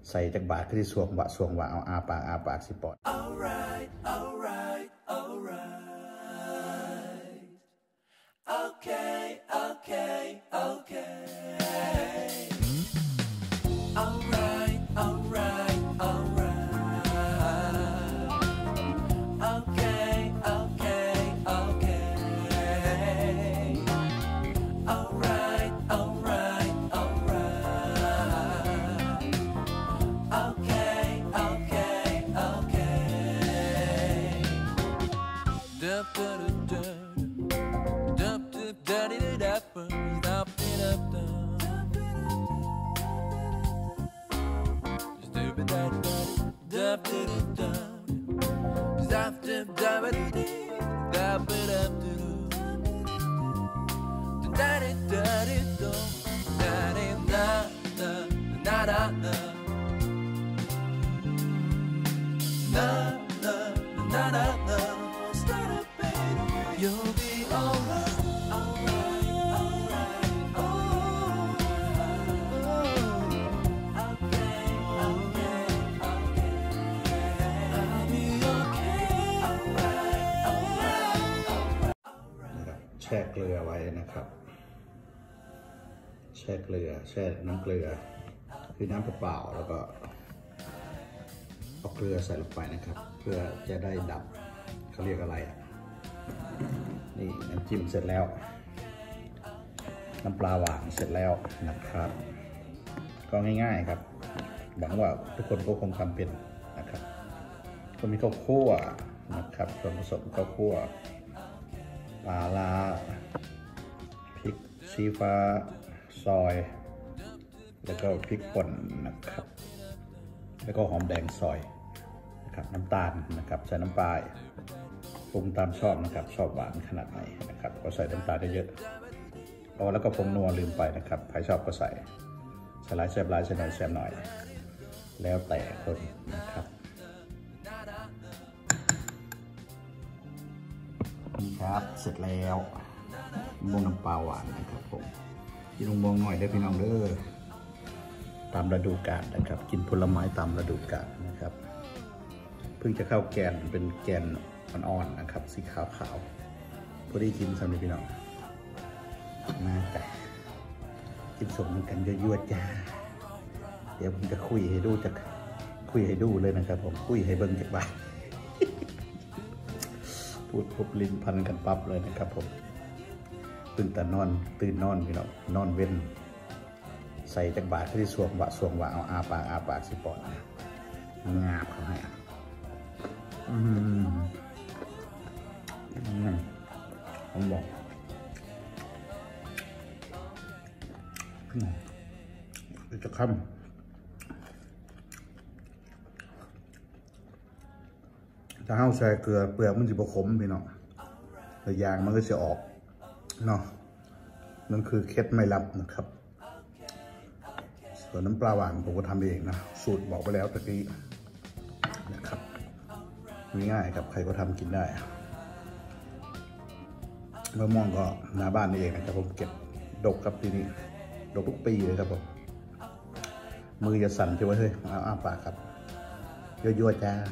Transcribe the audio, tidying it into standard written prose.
ใส่จากบาทที่สวงบะสวงวะเอาอาปากสิปอดแช่เกลือไว้นะครับแช่เกลือแช่น้ำเกลือคือน้ำเปล่าแล้วก็เอาเกลือใส่ลงไปนะครับเพื่อจะได้ดับเขาเรียกอะไรนี่น้ำจิ้มเสร็จแล้วน้ำปลาหวานเสร็จแล้วนะครับก็ง่ายๆครับหวังว่าทุกคนก็คงทำเป็นนะครับก็มีข้าวคั่วนะครับส่วนผสมข้าวคั่วปลาร้าพริกชี้ฟ้าซอยแล้วก็พริกป่นนะครับแล้วก็หอมแดงซอยนะครับน้ำตาลนะครับใส่น้ำปลาปรุงตามชอบนะครับชอบหวานขนาดไหนนะครับก็ใส่น้ำตาลเยอะๆแล้วก็ผงนัวลืมไปนะครับใครชอบก็ใส่หลายแซ่บหลายใส่หน่อยแซ่บหน่อยแล้วแต่คนนะครับนี่ครับเสร็จแล้วม่วงน้ำปลาหวานนะครับผมกินม่วงหน่อยได้พี่น้องเด้อตามฤดูกาลนะครับกินผลไม้ตามฤดูกาลนะครับเพิ่งจะเข้าแกนเป็นแกนอ่อนๆนะครับสีขาวๆพอดีกินสำหรับพี่น้องมาแต่กินสมกันยั่วๆจ้าเดี๋ยวผมจะคุยให้ดูเลยนะครับผมคุยให้เบิ้งจากบ้านพูดพบลิ้นพันกันปั๊บเลยนะครับผมตื่นนอนพี่น้องนอนเว้นใส่จากบาทที่สวงวะเอาอาปากสิปอดงาบเขาให้ผมบอกจะค่ำถ้าเฮาใส่เกลือเปลือกมันจะบขมพี่น้องแต่ยางมันก็จะออกเนาะนั่นคือเคล็ดไม่ลับนะครับส่วนน้ำปลาหวานผมก็ทำเองนะสูตรบอกไปแล้วตะกี้นะครับง่ายๆครับใครก็ทำกินได้มะม่วงก็หน้าบ้านนี่เองนะครับผมเก็บดกครับปีนี้ดกทุกปีเลยครับผมมือจะสั่นใช่ไหมเฮ้ยเอาปากครับยั่วๆจ้า